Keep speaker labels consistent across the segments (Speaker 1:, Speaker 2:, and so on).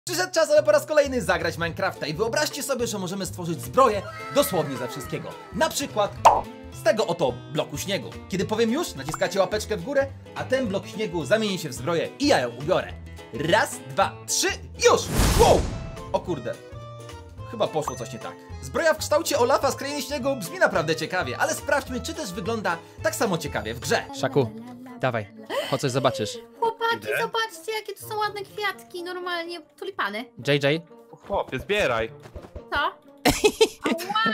Speaker 1: Przyszedł czas, ale po raz kolejny zagrać Minecrafta i wyobraźcie sobie, że możemy stworzyć zbroję dosłownie ze wszystkiego. Na przykład z tego oto bloku śniegu. Kiedy powiem już, naciskacie łapeczkę w górę, a ten blok śniegu zamieni się w zbroję i ja ją ubiorę. Raz, dwa, trzy, już! Wow! O kurde. Chyba poszło coś nie tak. Zbroja w kształcie Olafa z Krainy Śniegu brzmi naprawdę ciekawie, ale sprawdźmy, czy też wygląda tak samo ciekawie w grze. Szaku, dawaj, chodź coś zobaczysz.
Speaker 2: Chłopaki, zobaczcie, jakie tu są ładne kwiatki, normalnie tulipany.
Speaker 1: JJ?
Speaker 3: Chłopie, zbieraj.
Speaker 2: Co? Wow!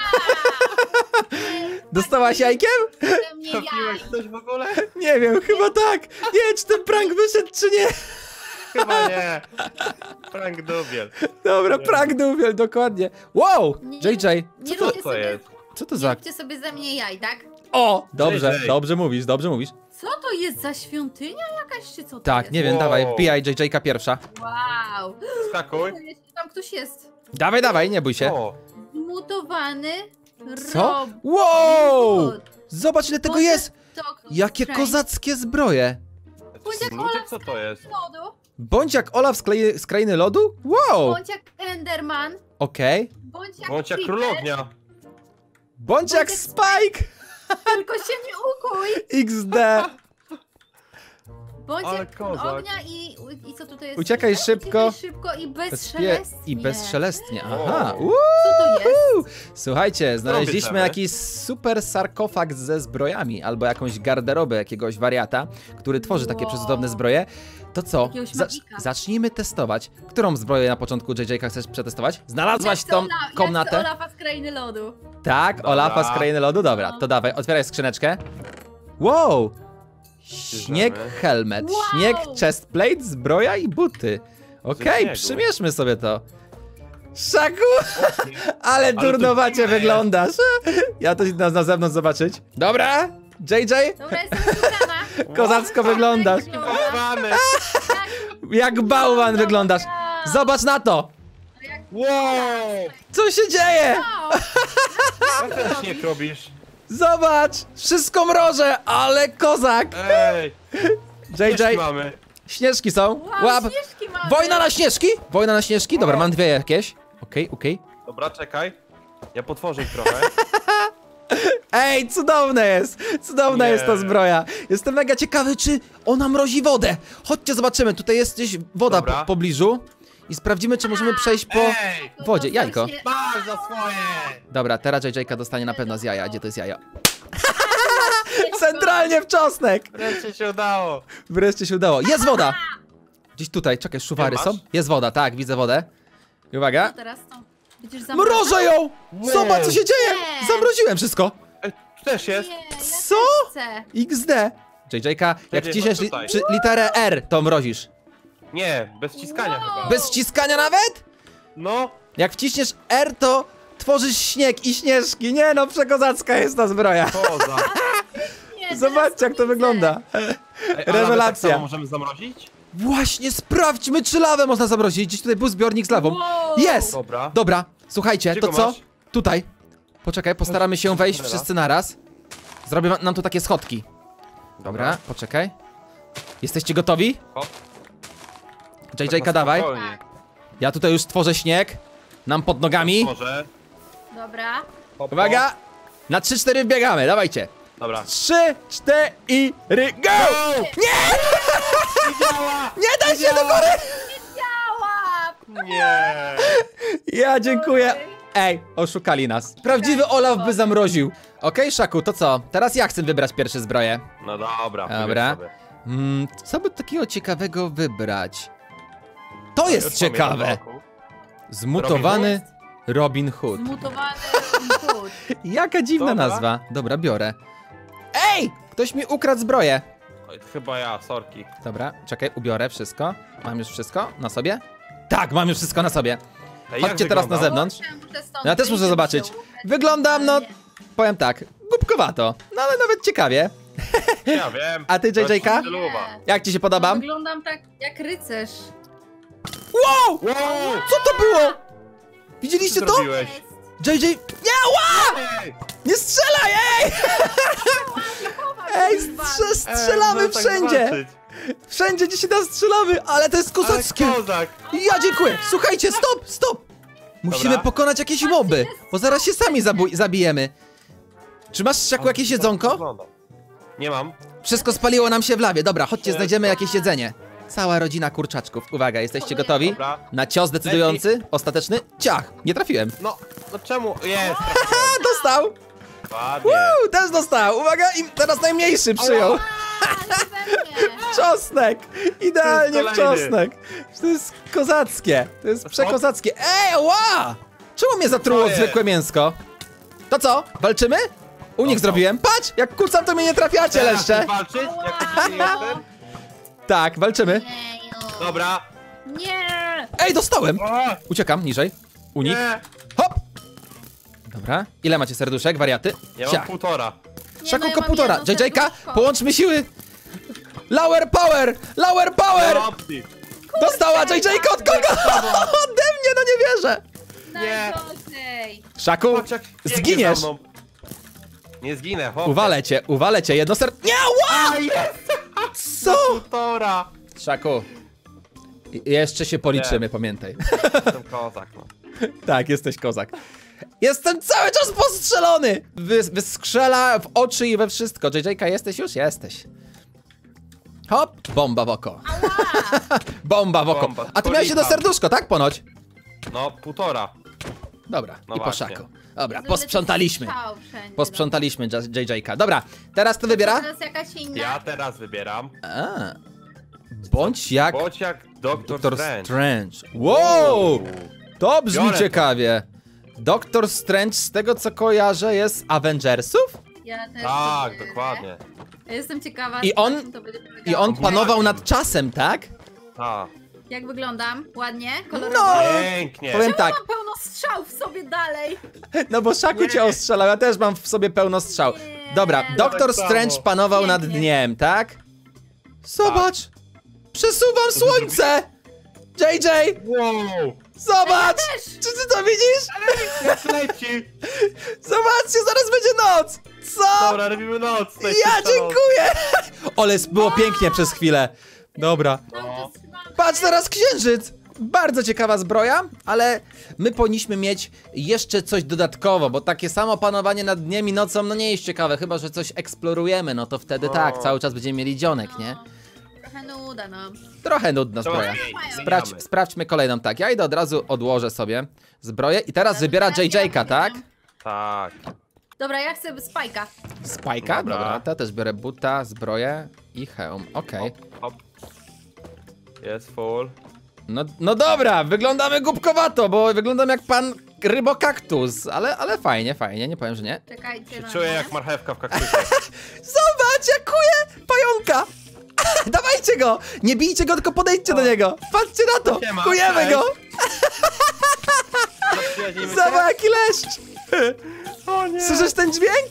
Speaker 1: Dostałaś jajkiem?
Speaker 2: Mnie
Speaker 3: Trafiłeś
Speaker 2: jaj.
Speaker 3: coś w ogóle?
Speaker 1: Nie wiem, chyba tak. Nie wiem, czy ten prank wyszedł, czy nie.
Speaker 3: Chyba nie. Frank Dubiel.
Speaker 1: Dobra, prank dubiel, dokładnie. Wow,
Speaker 2: Nie-
Speaker 1: JJ,
Speaker 2: Nie
Speaker 3: Co
Speaker 2: róbcie
Speaker 3: to
Speaker 2: sobie,
Speaker 3: jest?
Speaker 1: co to
Speaker 2: nie
Speaker 1: za...
Speaker 2: róbcie sobie ze mnie jaj, tak?
Speaker 1: O, dobrze,
Speaker 3: JJ.
Speaker 1: dobrze mówisz, dobrze mówisz.
Speaker 2: Co to jest za świątynia jakaś, czy co to
Speaker 1: Tak,
Speaker 2: jest?
Speaker 1: nie wiem,
Speaker 3: Wow.
Speaker 1: dawaj, wbijaj JJ-ka pierwsza.
Speaker 2: Wow.
Speaker 3: Skakuj.
Speaker 2: Tam ktoś jest.
Speaker 1: Dawaj, dawaj, nie bój się.
Speaker 3: O,
Speaker 2: Zmutowany
Speaker 1: Co?
Speaker 2: robot.
Speaker 1: Wow! Zobacz, ile tego jest!
Speaker 2: Tok-
Speaker 1: Jakie
Speaker 2: Strange.
Speaker 1: kozackie zbroje!
Speaker 2: Bądź jak
Speaker 3: ludzie,
Speaker 2: Olaf
Speaker 3: co to jest?
Speaker 2: lodu.
Speaker 1: Bądź jak Olaf z Krainy Lodu? Wow!
Speaker 2: Bądź jak Enderman.
Speaker 1: Okej.
Speaker 2: Bądź jak
Speaker 3: Bądź jak
Speaker 2: Creeper.
Speaker 3: królownia.
Speaker 1: Bądź jak
Speaker 2: jak
Speaker 1: Spike!
Speaker 2: Tylko się nie ukuj.
Speaker 1: XD!
Speaker 2: Bądź
Speaker 3: Ale
Speaker 2: jak
Speaker 3: kozak.
Speaker 2: ognia i co tutaj jest?
Speaker 1: Uciekaj szybko.
Speaker 2: Uciekaj szybko i bezszelestnie.
Speaker 1: I bezszelestnie, aha!
Speaker 3: Wow.
Speaker 2: Co to jest?
Speaker 1: Słuchajcie, znaleźliśmy
Speaker 3: bierzemy?
Speaker 1: jakiś super sarkofag ze zbrojami, albo jakąś garderobę jakiegoś wariata, który tworzy takie
Speaker 2: Wow.
Speaker 1: przecudowne zbroje. To co?
Speaker 2: Jakiegoś magika.
Speaker 1: Zacznijmy testować. Którą zbroję na początku JJ-ka chcesz przetestować? Znalazłaś
Speaker 2: Jak
Speaker 1: tą
Speaker 2: to
Speaker 1: komnatę?
Speaker 2: Jak to Olafa z Krainy Lodu.
Speaker 1: Tak,
Speaker 3: Dobra.
Speaker 1: Olafa z Krainy Lodu, dobra, to dawaj, otwieraj skrzyneczkę. Wow! Śnieg
Speaker 3: Bierzemy.
Speaker 1: helmet,
Speaker 2: Wow.
Speaker 1: śnieg chestplate, zbroja i buty. Okej,
Speaker 3: śniegu.
Speaker 1: przymierzmy sobie to. Szaku! Ale
Speaker 3: to
Speaker 1: durnowacie
Speaker 3: dziwne.
Speaker 1: wyglądasz. Ja to idę na zewnątrz zobaczyć. Dobra, JJ,
Speaker 2: Dobra, jestem skupiona.
Speaker 1: kozacko wyglądasz.
Speaker 3: Bałwany.
Speaker 1: Jak bałwan wyglądasz. Zobacz na to!
Speaker 3: Wow!
Speaker 1: Co się dzieje?
Speaker 3: Jak ten śnieg robisz?
Speaker 1: Zobacz! Wszystko mroże, ale kozak!
Speaker 3: Ej!
Speaker 1: JJ,
Speaker 3: Śnieżki mamy.
Speaker 1: śnieżki są.
Speaker 2: Wow,
Speaker 1: Łap!
Speaker 2: śnieżki mamy.
Speaker 1: Wojna na śnieżki? Wojna na śnieżki? Dobra, mam dwie jakieś. Okej.
Speaker 3: Dobra, czekaj. Ja potworzę ich trochę.
Speaker 1: Ej, cudowne jest! Cudowna
Speaker 3: Nie.
Speaker 1: jest ta zbroja. Jestem mega ciekawy, czy ona mrozi wodę. Chodźcie, zobaczymy. Tutaj jest gdzieś woda
Speaker 3: Dobra.
Speaker 1: w pobliżu. I sprawdzimy, czy możemy przejść po
Speaker 3: Ej!
Speaker 1: wodzie. Jajko.
Speaker 3: Masz za swoje!
Speaker 1: Dobra, teraz JJ-ka dostanie na pewno z jaja. Gdzie to jest jajo? Centralnie w czosnek!
Speaker 3: Wreszcie się udało.
Speaker 1: Wreszcie się udało. Jest woda! Gdzieś tutaj, czekaj, szuwary
Speaker 3: masz?
Speaker 1: są? Jest woda, tak, widzę wodę. I uwaga.
Speaker 2: Co teraz to? Będziesz zamrażać?
Speaker 1: Mrożę ją! Zobacz, co się dzieje!
Speaker 2: Nie.
Speaker 1: Zamroziłem wszystko!
Speaker 3: Ej, tu też jest.
Speaker 2: Nie, ja
Speaker 1: Co?
Speaker 2: też chcę.
Speaker 1: XD! JJ-ka, jak
Speaker 3: JJ,
Speaker 1: wciśniesz
Speaker 3: chodź tutaj.
Speaker 1: przy literę R, to mrozisz.
Speaker 3: Nie, bez wciskania
Speaker 2: Wow.
Speaker 3: chyba.
Speaker 1: Bez wciskania nawet?
Speaker 3: No.
Speaker 1: Jak wciśniesz R, to tworzysz śnieg i śnieżki. Nie no, przekozacka jest ta zbroja.
Speaker 3: Poza.
Speaker 2: Nie,
Speaker 1: Zobaczcie,
Speaker 2: teraz
Speaker 1: jak to
Speaker 2: widzę.
Speaker 1: wygląda.
Speaker 3: Ej, a nawet
Speaker 1: Rewelacja.
Speaker 3: Tak samo możemy zamrozić?
Speaker 1: Właśnie, sprawdźmy, czy lawę można zamrozić. Gdzieś tutaj był zbiornik z lawą.
Speaker 2: Wow.
Speaker 1: Jest!
Speaker 3: Dobra.
Speaker 1: Dobra, słuchajcie,
Speaker 3: Gdzie
Speaker 1: to
Speaker 3: go
Speaker 1: co?
Speaker 3: masz?
Speaker 1: Tutaj. Poczekaj, postaramy się wejść
Speaker 3: Dobra.
Speaker 1: wszyscy naraz. Zrobię nam tu takie schodki. Dobra, poczekaj. Jesteście gotowi?
Speaker 3: Hop.
Speaker 1: JJ-ka, dawaj.
Speaker 3: Spokojnie.
Speaker 1: Ja tutaj już tworzę śnieg. Nam pod nogami.
Speaker 3: Może.
Speaker 2: Dobra.
Speaker 3: Hop,
Speaker 1: Uwaga! Na 3-4 wbiegamy, dawajcie.
Speaker 3: Dobra.
Speaker 1: 3, 4, go! Nie!
Speaker 3: Działa!
Speaker 1: Nie daj się do góry!
Speaker 2: Działa!
Speaker 3: Nie!
Speaker 1: Ja dziękuję. Ej, oszukali nas. Prawdziwy Olaf by zamroził. Okej, Szaku, to co? Teraz ja chcę wybrać pierwsze zbroje.
Speaker 3: No dobra.
Speaker 1: Dobra.
Speaker 3: wybierz
Speaker 1: Co by takiego ciekawego wybrać? To
Speaker 3: sobie.
Speaker 1: jest
Speaker 3: Już mam
Speaker 1: ciekawe.
Speaker 3: jeden wokół.
Speaker 1: Zmutowany Robin Hood.
Speaker 2: Zmutowany Hood.
Speaker 1: Jaka dziwna
Speaker 3: Dobra.
Speaker 1: nazwa. Dobra, biorę. Ej! Ktoś mi ukradł zbroję.
Speaker 3: Oj, chyba ja, sorki.
Speaker 1: Dobra, czekaj, ubiorę wszystko. Mam już wszystko na sobie? Tak, mam już wszystko na sobie.
Speaker 3: Ej, jak
Speaker 1: Chodźcie teraz na
Speaker 3: wygląda?
Speaker 1: zewnątrz.
Speaker 2: Muszę stąd
Speaker 1: Ja też
Speaker 2: wyjść,
Speaker 1: muszę
Speaker 2: żeby
Speaker 1: zobaczyć.
Speaker 2: się ubrać.
Speaker 1: Wyglądam, no, powiem tak, głupkowato. No ale nawet ciekawie.
Speaker 3: Ja wiem.
Speaker 1: A ty, JJ-ka?
Speaker 3: Stylowa.
Speaker 1: Jak ci się podoba?
Speaker 2: Wyglądam tak jak rycerz.
Speaker 1: Wow!
Speaker 3: Wow!
Speaker 1: Co to było? Widzieliście
Speaker 3: Co
Speaker 1: to?
Speaker 3: zrobiłeś?
Speaker 1: JJ... Nie, ła!
Speaker 3: Ej!
Speaker 1: Nie strzelaj, ej! Ej, strzelamy
Speaker 3: Ej,
Speaker 1: wszędzie!
Speaker 3: tak zobaczyć.
Speaker 1: Wszędzie, gdzie się nas strzelamy, ale to jest kozackie.
Speaker 3: Ale kozak.
Speaker 1: Ja dziękuję. Słuchajcie, stop. Musimy
Speaker 3: Dobra.
Speaker 1: pokonać jakieś moby, bo zaraz się sami zabijemy. Czy masz, Szaku, jakieś jedzonko?
Speaker 3: Nie mam.
Speaker 1: Wszystko spaliło nam się w lawie. Dobra, chodźcie,
Speaker 3: Wszystko.
Speaker 1: znajdziemy jakieś jedzenie. Cała rodzina kurczaczków. Uwaga, jesteście gotowi?
Speaker 3: Dobra.
Speaker 1: Na cios decydujący, ostateczny. Ciach, nie trafiłem.
Speaker 3: No czemu? Jest.
Speaker 1: A, dostał!
Speaker 3: Ładnie.
Speaker 1: Też dostał. Uwaga, i teraz najmniejszy przyjął.
Speaker 2: Ale we mnie.
Speaker 1: Czosnek! Idealnie w
Speaker 3: To jest kolejny.
Speaker 1: czosnek. To jest kozackie. To jest przekozackie. Ej, ła! Czemu mnie zatruło
Speaker 3: To jest.
Speaker 1: zwykłe mięsko? To co? Walczymy? Unik
Speaker 3: co?
Speaker 1: zrobiłem. Patrz! Jak kucam, to mnie nie trafiacie,
Speaker 3: Teraz
Speaker 1: leszcze.
Speaker 3: chcesz walczyć? Jak nie jestem?
Speaker 1: Tak, walczymy.
Speaker 2: Jeju.
Speaker 3: Dobra.
Speaker 2: Nie!
Speaker 1: Ej, dostałem!
Speaker 3: O,
Speaker 1: Uciekam, niżej. Unik.
Speaker 3: nie.
Speaker 1: Hop! Dobra. Ile macie serduszek, wariaty?
Speaker 3: Ja mam
Speaker 1: Ciach.
Speaker 3: 1,5.
Speaker 2: Nie,
Speaker 1: Szaku,
Speaker 2: no ja mam
Speaker 1: komputora.
Speaker 2: jedno
Speaker 1: JJ-ka,
Speaker 2: serduszko.
Speaker 1: połączmy siły! Lower power! Lower power!
Speaker 3: Nie ma opcji.
Speaker 1: Dostała JJ-ka od kogo? Ode mnie, no nie wierzę!
Speaker 2: Najgorzej.
Speaker 1: Szaku,
Speaker 3: Patrz, jak biegnie
Speaker 1: zginiesz!
Speaker 3: za mną. Nie zginę, chłopie.
Speaker 1: Uwalę cię, jedno Nie, ła!
Speaker 3: A, jest!
Speaker 1: Co?
Speaker 3: 1,5.
Speaker 1: Szaku, jeszcze się policzymy, pamiętaj.
Speaker 3: Jestem kozak, no.
Speaker 1: Tak, jesteś kozak. Jestem cały czas postrzelony! Wyskrzela w oczy i we wszystko. JJ-ka, jesteś już? Jesteś. Hop, bomba w oko. Bomba w oko.
Speaker 3: Bomba,
Speaker 1: A ty miałeś jedno
Speaker 3: policam.
Speaker 1: serduszko, tak ponoć?
Speaker 3: No, 1,5.
Speaker 1: Dobra,
Speaker 3: No
Speaker 1: i po
Speaker 3: właśnie.
Speaker 1: Szaku. Dobra,
Speaker 2: Jezu,
Speaker 1: posprzątaliśmy.
Speaker 2: ile tu strzał wszędzie,
Speaker 1: Posprzątaliśmy JJ-ka. Dobra, teraz kto
Speaker 2: no.
Speaker 1: wybiera?
Speaker 2: Teraz jakaś inna.
Speaker 3: Ja teraz wybieram.
Speaker 1: A, bądź jak
Speaker 3: Bądź jak Doktor
Speaker 1: Doktor
Speaker 3: Strange.
Speaker 1: Strange. Wow! To brzmi
Speaker 3: Biorę to.
Speaker 1: ciekawie. Doktor Strange, z tego co kojarzę, jest z Avengersów?
Speaker 2: Ja też
Speaker 3: Tak,
Speaker 2: to biorę.
Speaker 3: dokładnie.
Speaker 2: Ja jestem ciekawa,
Speaker 1: I on-
Speaker 2: na czym to będzie polegało.
Speaker 1: I on panował nad czasem, tak?
Speaker 3: A,
Speaker 2: Jak wyglądam? Ładnie? Kolorowo?
Speaker 1: No.
Speaker 3: pięknie.
Speaker 1: Powiem tak,
Speaker 2: Mam pełno strzał w sobie dalej.
Speaker 1: no bo Szaku cię ostrzelał, ja też mam w sobie pełno strzał.
Speaker 2: Nie.
Speaker 1: Dobra, Doktor
Speaker 3: tak samo.
Speaker 1: Strange panował nad
Speaker 2: Pięknie.
Speaker 1: dniem, tak? Zobacz! Przesuwam słońce! JJ!
Speaker 3: Wow!
Speaker 1: Zobacz!
Speaker 2: też.
Speaker 1: Czy ty to widzisz?
Speaker 3: Jak leci!
Speaker 1: Zobaczcie, zaraz będzie noc! Co?
Speaker 3: Dobra, robimy noc.
Speaker 1: Ja dziękuję! Ole, było pięknie przez chwilę. Dobra.
Speaker 2: No, to jest chyba...
Speaker 1: Patrz teraz księżyc! Bardzo ciekawa zbroja, ale my powinniśmy mieć jeszcze coś dodatkowo, bo takie samo panowanie nad dniem i nocą no nie jest ciekawe, chyba że coś eksplorujemy, no to wtedy tak, cały czas będziemy mieli dzionek, nie?
Speaker 2: Trochę nuda, no.
Speaker 1: Trochę nudna zbroja. Sprawdźmy kolejną, tak, ja idę od razu odłożę sobie zbroję i teraz wybiera JJ-ka, tak?
Speaker 3: Tak.
Speaker 2: Dobra, ja chcę spajka.
Speaker 1: Spajka,
Speaker 3: Dobra.
Speaker 1: dobra, to też biorę buta, zbroję i hełm, okej.
Speaker 3: Hop. Jest full.
Speaker 1: No dobra, wyglądamy głupkowato, bo wyglądam jak pan rybokaktus, ale fajnie, nie powiem, że nie.
Speaker 2: Czekajcie na
Speaker 3: Czuję
Speaker 2: mnie.
Speaker 3: jak marchewka w kaktusie.
Speaker 1: Zobacz, jak kuje pająka! Dawajcie go! Nie bijcie go, tylko podejdźcie do niego! Patrzcie na to!
Speaker 3: Siema,
Speaker 1: Kujemy
Speaker 3: cześć.
Speaker 1: go!
Speaker 3: Zaprzyjaźnimy się?
Speaker 1: Zobacz, jaki leszcz!
Speaker 3: O nie!
Speaker 1: Słyszysz ten dźwięk?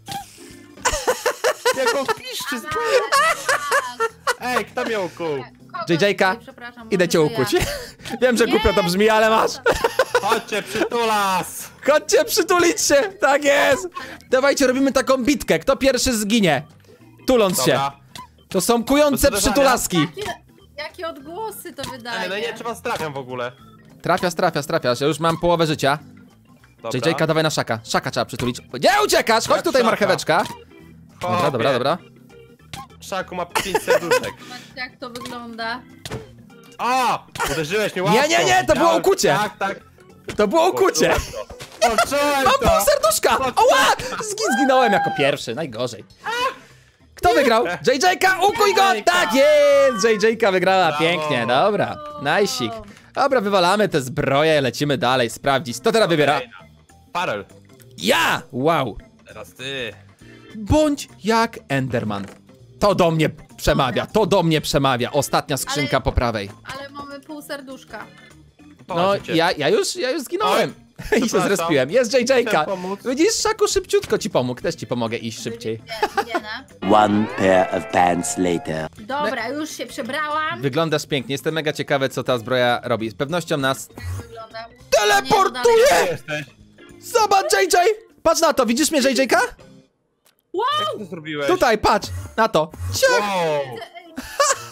Speaker 3: Jaką piszczy z Ej, kto mnie ukuł?
Speaker 2: Kogo
Speaker 1: JJ-ka,
Speaker 2: tutaj, przepraszam,
Speaker 1: idę
Speaker 2: może
Speaker 1: cię
Speaker 2: to
Speaker 1: ukuć.
Speaker 2: ja.
Speaker 1: Wiem, że głupio to brzmi, ale masz.
Speaker 3: Chodźcie, przytulas!
Speaker 1: Chodźcie przytulić się! Tak jest! Dawajcie, robimy taką bitkę. Kto pierwszy zginie? Tuląc się.
Speaker 3: Dobra.
Speaker 1: To są kujące
Speaker 3: Do
Speaker 1: przytulaski.
Speaker 2: Jakie odgłosy to wydaje.
Speaker 3: Ej, no nie, czy was trafiam w ogóle?
Speaker 1: Trafiasz, ja już mam połowę życia.
Speaker 3: Dobra.
Speaker 1: JJ-ka, dawaj na Szaka. Szaka trzeba przytulić. Nie uciekasz! Chodź
Speaker 3: Jak
Speaker 1: tutaj,
Speaker 3: Szaka?
Speaker 1: marcheweczka.
Speaker 3: Chłopie.
Speaker 1: Dobra.
Speaker 3: Szaku ma 5 serduszek.
Speaker 2: Zobaczcie, jak to wygląda.
Speaker 3: A! Uderzyłeś mnie łapką.
Speaker 1: Nie, to było
Speaker 3: Widziałem.
Speaker 1: ukucie.
Speaker 3: Tak.
Speaker 1: To było ukucie.
Speaker 3: Poczułem
Speaker 1: Mam
Speaker 3: to!
Speaker 1: pół serduszka! Oła! Zginąłem jako pierwszy, najgorzej. Kto wygrał? JJ-ka, ukuj go!
Speaker 3: JJ-ka.
Speaker 1: Tak jest! JJ-ka wygrała,
Speaker 3: Brawo.
Speaker 1: pięknie, dobra. Najsik. Dobra, wywalamy te zbroje, lecimy dalej, sprawdzić. Kto teraz wybiera?
Speaker 3: Parel.
Speaker 1: Ja! Wow.
Speaker 3: Teraz ty.
Speaker 1: Bądź jak Enderman. To do mnie przemawia. Ostatnia skrzynka
Speaker 2: Ale-
Speaker 1: po prawej.
Speaker 2: Ale mamy pół serduszka.
Speaker 1: No,
Speaker 3: Chodźcie.
Speaker 1: ja już zginąłem. I się
Speaker 3: przepraszam.
Speaker 1: zrespiłem. Jest JJ-ka.
Speaker 3: Chciałem pomóc.
Speaker 1: Widzisz, Szaku szybciutko ci pomógł. Też ci pomogę iść szybciej.
Speaker 2: Gdzie, no?
Speaker 4: One pair of pants later.
Speaker 2: Dobra, już się przebrałam.
Speaker 1: Wyglądasz pięknie. Jestem mega ciekawy, co ta zbroja robi. Z pewnością nas
Speaker 2: Wygląda.
Speaker 1: teleportuje!
Speaker 3: Gdzie jesteś?
Speaker 1: Zobacz, JJ! Patrz na to, widzisz mnie, JJ-ka?
Speaker 3: Jak to zrobiłeś?
Speaker 1: Tutaj, patrz na to. Ciach!
Speaker 3: Wow.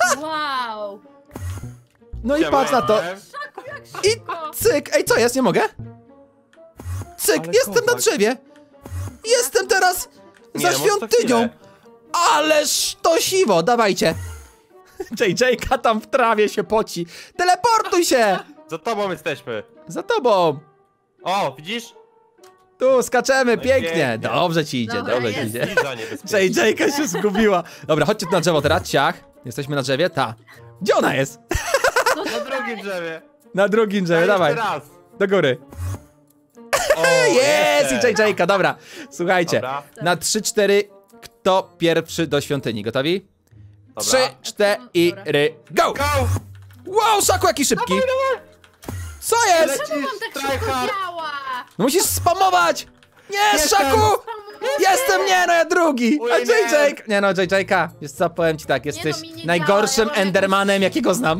Speaker 2: Wow.
Speaker 1: No i patrz na to.
Speaker 2: Szaku, jak
Speaker 1: I
Speaker 2: szybko.
Speaker 1: cyk. Ej, co jest? Nie mogę? Cyk,
Speaker 3: Ale
Speaker 1: jestem na
Speaker 3: kozak.
Speaker 1: drzewie. Jestem teraz
Speaker 3: Nie,
Speaker 1: za
Speaker 3: może to
Speaker 1: świątynią.
Speaker 3: chwilę.
Speaker 1: Ależ to siwo, dawajcie. JJ-ka tam w trawie się poci. Teleportuj się!
Speaker 3: Za tobą jesteśmy.
Speaker 1: Za tobą.
Speaker 3: O, widzisz?
Speaker 1: Tu skaczemy,
Speaker 3: No i
Speaker 1: pięknie.
Speaker 3: pięknie.
Speaker 1: Dobrze ci idzie,
Speaker 2: Dobra,
Speaker 1: dobrze ci
Speaker 2: jest.
Speaker 1: idzie.
Speaker 3: Liza niebezpieczna.
Speaker 1: JJ-ka się zgubiła. Dobra, chodźcie tu na drzewo teraz, ciach. Jesteśmy na drzewie? Ta. Gdzie ona jest?
Speaker 2: No
Speaker 3: Na drugim drzewie.
Speaker 1: Na drugim drzewie, dawaj.
Speaker 3: Jeszcze raz.
Speaker 1: Do góry.
Speaker 3: O,
Speaker 1: Jest!
Speaker 3: jeszcze.
Speaker 1: I JJ-ka, dobra. Słuchajcie,
Speaker 3: Dobra.
Speaker 1: na 3-4 kto pierwszy do świątyni? Gotowi?
Speaker 3: Dobra.
Speaker 1: 3, 4, go!
Speaker 3: Go!
Speaker 1: Wow, Szaku, jaki szybki! Co jest?
Speaker 2: Czemu wam tak szybko
Speaker 3: Tryhard.
Speaker 2: działa?
Speaker 1: No musisz spamować! Nie,
Speaker 3: Jestem.
Speaker 1: Szaku! Jestem, nie, no ja drugi! A
Speaker 3: Ujej,
Speaker 1: JJ! Nie no, JJ-ka, wiesz co, powiem ci tak, jesteś
Speaker 2: mi nie
Speaker 1: najgorszym
Speaker 2: działa, ja mam
Speaker 1: Endermanem, jakiego znam.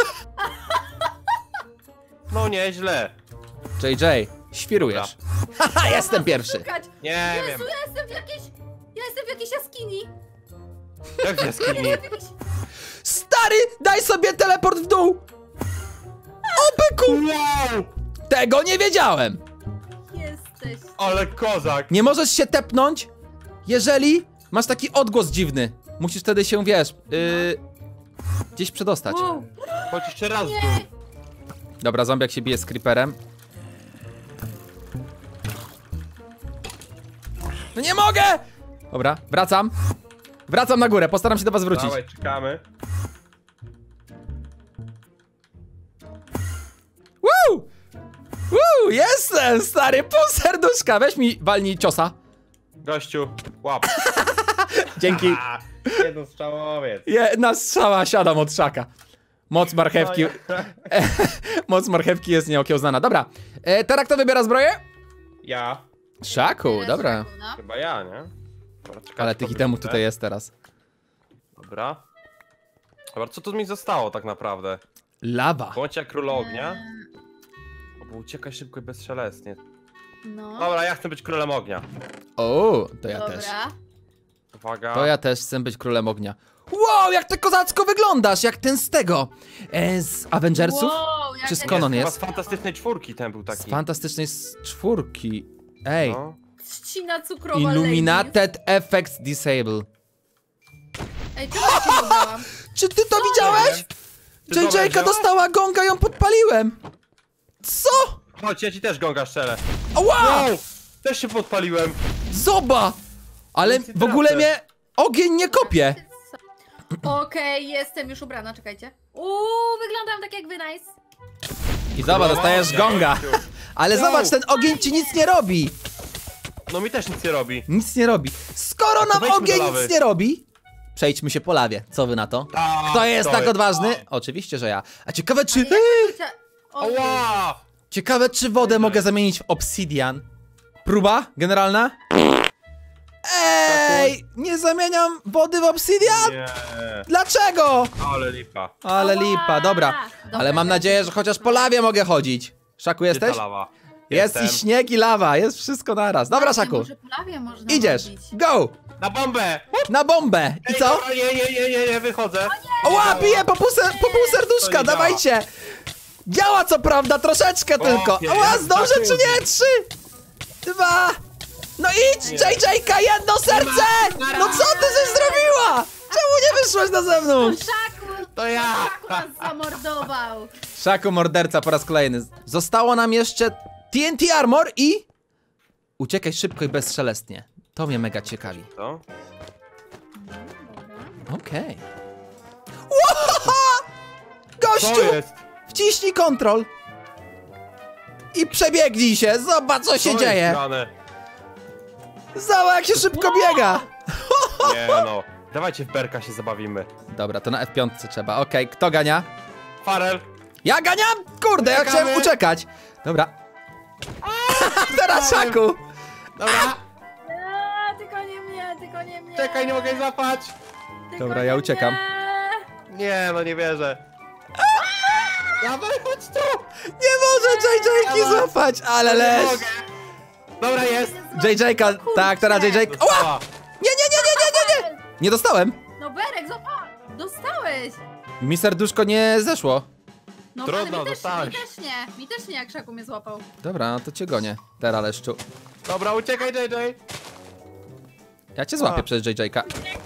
Speaker 3: No nieźle.
Speaker 1: JJ, świrujesz. Haha, jestem pierwszy.
Speaker 2: Szukać.
Speaker 3: Nie
Speaker 2: Jezu,
Speaker 3: wiem.
Speaker 2: ja jestem w jakiejś jaskini.
Speaker 3: Jak w jaskini?
Speaker 1: Stary, daj sobie teleport w dół! O byku!
Speaker 3: Wow!
Speaker 1: Tego nie wiedziałem!
Speaker 2: Jesteś.
Speaker 3: Ale kozak.
Speaker 1: Nie możesz się tepnąć, jeżeli masz taki odgłos dziwny. Musisz wtedy się, wiesz, gdzieś przedostać.
Speaker 2: Wow.
Speaker 3: Chodź jeszcze raz w dół.
Speaker 1: Dobra, zombiak się bije z creeperem. No nie mogę! Dobra, wracam. Wracam na górę, postaram się do was wrócić.
Speaker 3: Dawaj, czekamy.
Speaker 1: Woo! Woo! Jestem, stary, pół serduszka. Weź mi, walnij ciosa.
Speaker 3: Gościu, łap.
Speaker 1: Dzięki.
Speaker 3: A, jednostrzałowiec.
Speaker 1: Jedna strzała, siadam od szaka. Moc marchewki. Moc marchewki jest nieokiełznana. Dobra, teraz kto wybiera zbroję?
Speaker 3: Ja.
Speaker 1: Szaku, dobra.
Speaker 2: Szaku, no.
Speaker 3: Chyba ja, nie? Dobra, czekaj,
Speaker 1: Ale tych itemów tutaj jest teraz.
Speaker 3: Dobra. Dobra, co tu mi zostało tak naprawdę?
Speaker 1: Lawa.
Speaker 3: Bądź jak król ognia. O, bo uciekaj szybko i bezszelestnie.
Speaker 2: No.
Speaker 3: Dobra, ja chcę być królem ognia.
Speaker 1: O, to ja
Speaker 2: Dobra.
Speaker 1: też.
Speaker 3: Uwaga.
Speaker 1: To ja też chcę być królem ognia. Wow, jak ty kozacko wyglądasz, jak ten z tego. Z Avengersów?
Speaker 2: Wow, jak
Speaker 1: Czy z
Speaker 2: ja-
Speaker 1: Konon
Speaker 3: Chyba
Speaker 1: jest?
Speaker 3: z Fantastycznej Czwórki ten był
Speaker 1: Z
Speaker 3: taki.
Speaker 1: fantastycznej czwórki. Ej,
Speaker 3: No.
Speaker 2: Trzcina cukrowa.
Speaker 1: Illuminated Effects Disable.
Speaker 2: ladies. Ej, czemu ja się nie dałam?
Speaker 1: Czy ty to widziałeś?
Speaker 3: Ty to
Speaker 1: JJ-ka
Speaker 3: wziąłeś?
Speaker 1: dostała gonga, ją podpaliłem. Co?
Speaker 3: Chodź, ja ci też gonga strzelę.
Speaker 1: Ła!
Speaker 3: Wow! Też się podpaliłem.
Speaker 1: Zoba! Ale
Speaker 3: Nic nie
Speaker 1: w ogóle
Speaker 3: tracę.
Speaker 1: mnie ogień nie kopie.
Speaker 2: Okej, jestem już ubrana, czekajcie. Wyglądam tak jak wy, nice.
Speaker 1: I zobacz, dostajesz gonga. Ale zobacz, ten ogień ci nic nie robi.
Speaker 3: No mi też nic nie robi.
Speaker 1: Nic nie robi. Skoro
Speaker 3: to
Speaker 1: nam
Speaker 3: wejdźmy
Speaker 1: ogień
Speaker 3: do lawy.
Speaker 1: nic nie robi, przejdźmy się po lawie. Co wy na to?
Speaker 3: Tak,
Speaker 1: Kto jest
Speaker 3: to
Speaker 1: tak
Speaker 3: jest-
Speaker 1: odważny? Oczywiście, że ja. A ciekawe czy...
Speaker 3: Ała!
Speaker 1: Ciekawe czy wodę mogę zamienić w obsidian. Próba generalna? Ej! Nie zamieniam wody w obsidian?
Speaker 3: Nie,
Speaker 1: Dlaczego?
Speaker 3: ale lipa.
Speaker 1: Ale
Speaker 2: Ała!
Speaker 1: lipa, dobra.
Speaker 2: Dobra,
Speaker 1: Ale mam nadzieję, że chociaż po lawie mogę chodzić. Szaku,
Speaker 3: Gdzie
Speaker 1: jesteś?
Speaker 3: ta lawa?
Speaker 1: Jest i
Speaker 3: Jestem.
Speaker 1: śnieg i lawa, jest wszystko naraz. Dobra, Szaku,
Speaker 2: Może po lawie można
Speaker 1: idziesz.
Speaker 2: robić.
Speaker 1: Go!
Speaker 3: Na bombę!
Speaker 1: Na bombę! I
Speaker 3: Ej,
Speaker 1: co?
Speaker 3: dobra, nie, wychodzę.
Speaker 1: Oła, bije po pół serduszka,
Speaker 3: To nie
Speaker 1: dawajcie! Działa co prawda, troszeczkę tylko.
Speaker 3: nie,
Speaker 1: Oła,
Speaker 3: ja
Speaker 1: zdążę czy nie? 3, 2. No idź,
Speaker 3: Nie.
Speaker 1: JJ-ka, jedno serce! No co ty żeś zrobiła? Czemu nie wyszłaś na zewnątrz?
Speaker 2: Szaku!
Speaker 3: To ja.
Speaker 2: Szaku nas zamordował.
Speaker 1: Szaku, morderca po raz kolejny. Zostało nam jeszcze TNT Armor i... Uciekaj szybko i bezszelestnie. To mnie mega ciekawi.
Speaker 3: Co?
Speaker 1: Okej. Łohoho!
Speaker 3: Co
Speaker 1: Gościu!
Speaker 3: jest?
Speaker 1: Wciśnij kontrol. I przebiegnij się. Zobacz, co się
Speaker 3: Co
Speaker 1: dzieje.
Speaker 3: jest grane?
Speaker 1: Zobacz, jak się szybko biega.
Speaker 3: Nie no. Dawajcie w berka się zabawimy.
Speaker 1: Dobra, to na F5 trzeba. Okej, kto gania?
Speaker 3: Farel.
Speaker 1: Ja ganiam? Kurde, ja
Speaker 3: Uciekamy.
Speaker 1: chciałem uciekać. Dobra. Teraz Szaku.
Speaker 3: Dobra.
Speaker 2: Tylko nie mnie, tylko nie mnie.
Speaker 3: Czekaj, nie mogę jej złapać.
Speaker 2: Tylko
Speaker 1: Dobra,
Speaker 2: nie
Speaker 1: ja uciekam.
Speaker 2: mnie.
Speaker 3: Nie, no nie wierzę. Dawaj, chodź tu.
Speaker 1: Nie może JJ-ki
Speaker 3: Dawaj.
Speaker 1: złapać, ale
Speaker 3: Nie
Speaker 1: leż.
Speaker 3: mogę. Dobra, jest.
Speaker 1: JJ-ka, tak, teraz JJ-ka. Ła!
Speaker 3: Dostała.
Speaker 1: Nie. Nie dostałem.
Speaker 2: No Berek, zobacz! Dostałeś!
Speaker 1: Mi serduszko nie zeszło.
Speaker 2: No
Speaker 3: Trudno,
Speaker 2: ale mi
Speaker 3: dostałeś.
Speaker 2: mi też nie, jak Krzaku mnie złapał.
Speaker 1: Dobra, no to cię gonię. Teraz leszczu.
Speaker 3: Dobra, uciekaj, JJ.
Speaker 1: Ja cię złapię przez JJ-ka.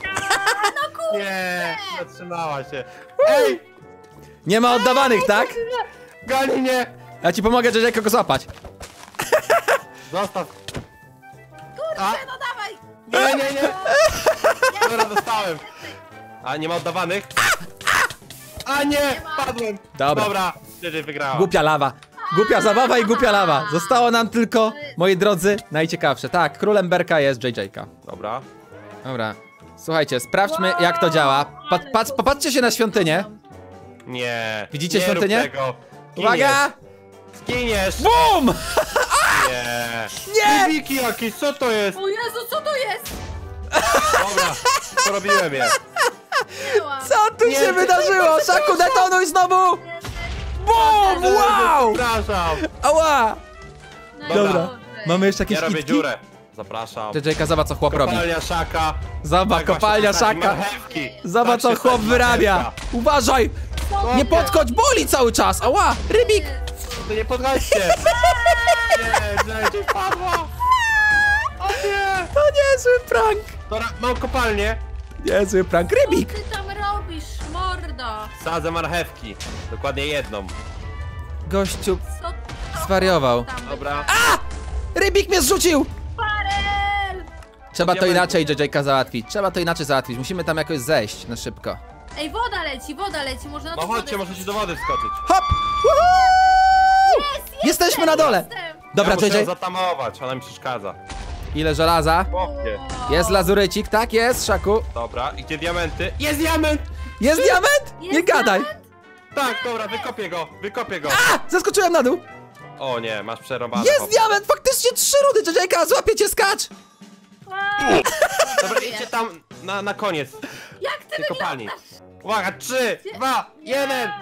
Speaker 3: Nie, zatrzymała się. Ej,
Speaker 1: Nie ma oddawanych, tak?
Speaker 3: goni mnie.
Speaker 1: Ja ci pomogę JJ-ka go złapać.
Speaker 3: Zostaw.
Speaker 2: Kurczę, no dawaj!
Speaker 3: Nie. Dobra, dostałem. A, nie ma oddawanych? A nie, padłem.
Speaker 1: Dobra.
Speaker 3: JJ wygrała.
Speaker 1: Głupia lawa. Głupia zabawa i głupia lawa. Zostało nam tylko, moi drodzy, najciekawsze. Tak, królem berka jest JJ-ka.
Speaker 3: Dobra.
Speaker 1: Dobra. Słuchajcie, sprawdźmy jak to działa. Popatrzcie się na świątynię.
Speaker 3: Nie.
Speaker 1: Widzicie
Speaker 3: nie
Speaker 1: świątynię?
Speaker 3: Rób tego.
Speaker 1: Uwaga!
Speaker 3: Zginiesz.
Speaker 1: BUM!
Speaker 3: Nie.
Speaker 1: Nie!
Speaker 3: Wiki jakieś, co to jest?
Speaker 2: O Jezu, co to jest?
Speaker 3: Dobra, porobiłem je.
Speaker 2: Byłam.
Speaker 1: Co tu się wydarzyło? Szaku, detonuj znowu! BUM! Wow!
Speaker 3: Przepraszam.
Speaker 1: Ała!
Speaker 2: No
Speaker 1: Dobra.
Speaker 2: dobrze.
Speaker 1: Mamy jeszcze jakieś
Speaker 3: Ja robię
Speaker 1: kitki?
Speaker 3: dziurę. Zapraszam.
Speaker 1: JJ-ka, zobacz co chłop robi.
Speaker 3: Kopalnia szaka.
Speaker 1: Zobacz,
Speaker 3: Tak
Speaker 1: kopalnia
Speaker 3: właśnie się
Speaker 1: szaka.
Speaker 3: sadzi marchewki.
Speaker 1: Zobacz
Speaker 3: Tak
Speaker 1: co
Speaker 3: się
Speaker 1: chłop
Speaker 3: sadzi
Speaker 1: wyrabia.
Speaker 3: marchewka.
Speaker 1: Uważaj! Nie podchodź, boli cały czas! Ała! Rybik!
Speaker 3: To nie podchodźcie. Nie, JJ padła. O nie.
Speaker 1: To niezły prank!
Speaker 3: Dobra, mam kopalnię.
Speaker 1: Niezły prank. Rybik!
Speaker 2: Co ty tam robisz, mordo?
Speaker 3: Sadzę marchewki. Dokładnie jedną.
Speaker 1: Gościu
Speaker 2: Co ty
Speaker 1: zwariował.
Speaker 2: tam
Speaker 3: Dobra.
Speaker 1: Rybik mnie zrzucił!
Speaker 2: Parel!
Speaker 1: Trzeba to
Speaker 3: Diamenty.
Speaker 1: inaczej JJ-ka załatwić. Trzeba to inaczej załatwić. Musimy tam jakoś zejść na szybko.
Speaker 2: Ej, woda leci, może na
Speaker 3: No
Speaker 2: tą
Speaker 3: chodźcie,
Speaker 2: wodę
Speaker 3: możecie do wody wskoczyć.
Speaker 1: Hop! Woohoo! Jesteśmy na dole!
Speaker 2: Jestem.
Speaker 1: Dobra,
Speaker 3: ja muszę ją
Speaker 1: JJ.
Speaker 3: zatamować, ona mi przeszkadza.
Speaker 1: Ile żelaza?
Speaker 3: Chłopie.
Speaker 1: Jest lazurycik, tak jest, Szaku.
Speaker 3: Dobra, i gdzie diamenty? Jest diament!
Speaker 1: Jest diament? Nie
Speaker 2: Jest
Speaker 1: gadaj!
Speaker 2: diament?
Speaker 3: Tak, dobra, wykopię go.
Speaker 1: A! Zaskoczyłem na dół!
Speaker 3: O nie, masz przerąbane.
Speaker 1: Jest
Speaker 3: chłopie.
Speaker 1: diament! Faktycznie 3 rudy! JJ-ka, złapie cię, skacz!
Speaker 2: Wow.
Speaker 3: Dobra, idźcie tam na koniec
Speaker 2: Jak ty
Speaker 3: tej kopalni.
Speaker 2: wyglądasz?
Speaker 3: Uwaga, 3, 2, 1!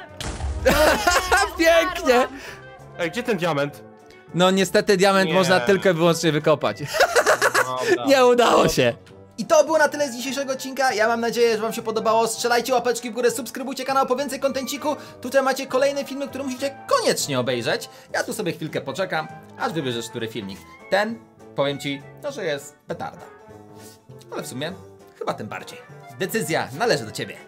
Speaker 1: Pięknie!
Speaker 3: Ej, gdzie ten diament?
Speaker 1: No niestety diament
Speaker 3: Nie.
Speaker 1: można tylko i wyłącznie wykopać.
Speaker 3: Dobra.
Speaker 1: Nie udało się. I to było na tyle z dzisiejszego odcinka. Ja mam nadzieję, że wam się podobało. Strzelajcie łapeczki w górę, subskrybujcie kanał po więcej kontenciku. Tutaj macie kolejne filmy, które musicie koniecznie obejrzeć. Ja tu sobie chwilkę poczekam, aż wybierzesz który filmik. Ten, powiem ci, no, że jest petarda. Ale w sumie, chyba tym bardziej. Decyzja należy do ciebie.